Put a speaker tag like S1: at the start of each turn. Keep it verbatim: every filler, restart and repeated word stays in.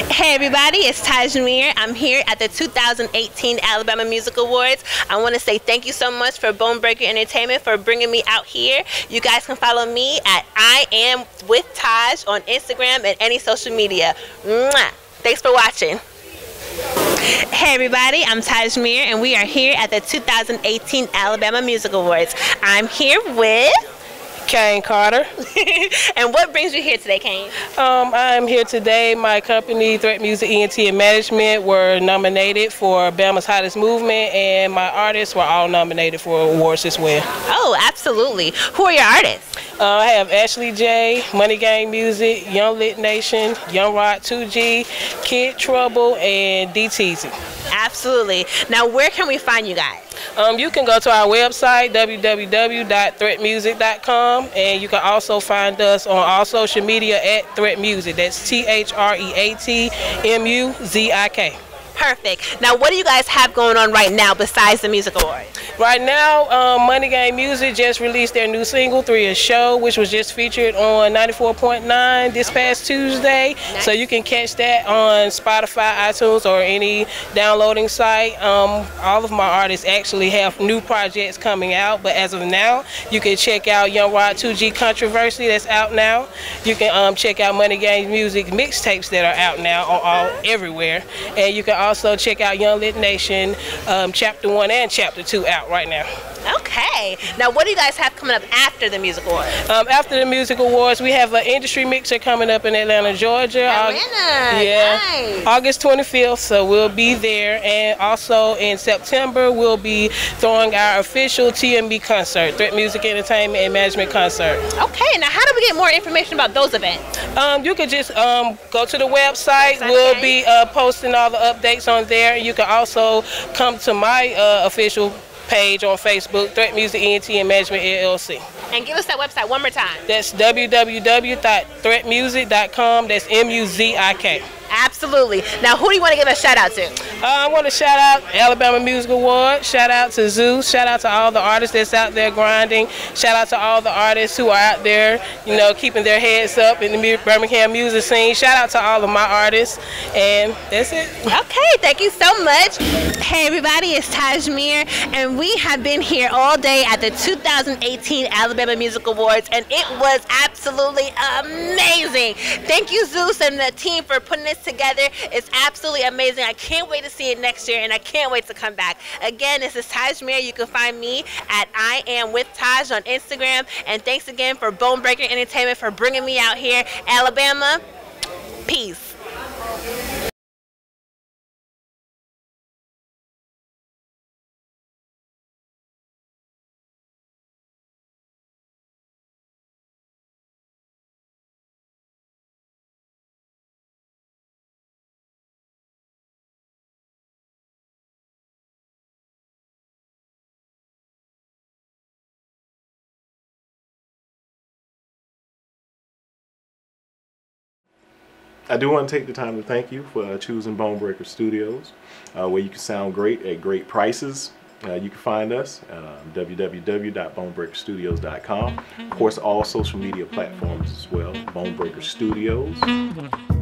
S1: Hey everybody, it's Tashmere. I'm here at the two thousand eighteen Alabama Music Awards. I want to say thank you so much for Bone Breaker Entertainment for bringing me out here. You guys can follow me at I am with Taj on Instagram and any social media. Mwah! Thanks for watching. Hey everybody, I'm Tashmere and we are here at the two thousand eighteen Alabama Music Awards. I'm here with
S2: Kane Carter.
S1: And what brings you here today, Kane?
S2: Um, I'm here today. My company, Threat Music E N T and Management, were nominated for Bama's Hottest Movement, and my artists were all nominated for awards as well.
S1: Oh, absolutely. Who are your artists?
S2: Uh, I have Ashley J, Money Gang Music, Young Lit Nation, Young Rod two G, Kid Trouble, and D T Z.
S1: Absolutely. Now, where can we find you guys?
S2: Um, you can go to our website, w w w dot threat music dot com, and you can also find us on all social media at Threat Music. That's T H R E A T M U Z I K.
S1: Perfect. Now, what do you guys have going on right now besides the Music Awards?
S2: Right now, um, Money Gang Music just released their new single, Three A Show, which was just featured on ninety-four point nine this past Tuesday. Nice. So you can catch that on Spotify, iTunes, or any downloading site. Um, all of my artists actually have new projects coming out, but as of now, you can check out Young Rod two G Controversy that's out now. You can um, check out Money Gang Music mixtapes that are out now all, all everywhere, and you can also check out Young Lit Nation um, Chapter one and Chapter two out right now.
S1: Okay. Now, what do you guys have coming up after the Music Awards? Um,
S2: after the Music Awards, we have an industry mixer coming up in Atlanta, Georgia.
S1: Atlanta,
S2: yeah,
S1: nice.
S2: August twenty-fifth, so we'll be there. And also in September, we'll be throwing our official T M B concert, Threat Music Entertainment and Management concert.
S1: Okay. Now, how do we get more information about those events?
S2: Um, you can just um, go to the website.
S1: Okay.
S2: We'll be uh, posting all the updates on there. You can also come to my uh, official page on Facebook, Threat Music E N T and Management L L C.
S1: And give us that website one more time.
S2: That's w w w dot threat music dot com. That's M U Z I K.
S1: Absolutely. Now, who do you want to give a shout out to?
S2: Uh, I want to shout out Alabama Music Award. Shout out to Zeus. Shout out to all the artists that's out there grinding. Shout out to all the artists who are out there, you know, keeping their heads up in the Birmingham music scene. Shout out to all of my artists. And that's it.
S1: Okay, thank you so much. Hey everybody, it's Tashmere, and we have been here all day at the two thousand eighteen Alabama Music Awards, and it was absolutely amazing. Thank you, Zeus and the team, for putting this together. It's absolutely amazing. I can't wait to see it next year, and I can't wait to come back. Again, this is Tashmere. You can find me at I am with Taj on Instagram, and thanks again for Bone Breaker Entertainment for bringing me out here. Alabama, peace.
S3: I do want to take the time to thank you for uh, choosing Bone Breaker Studios, uh, where you can sound great at great prices. Uh, you can find us uh, w w w dot bone breaker studios dot com. Of course, all social media platforms as well, Bone Breaker Studios.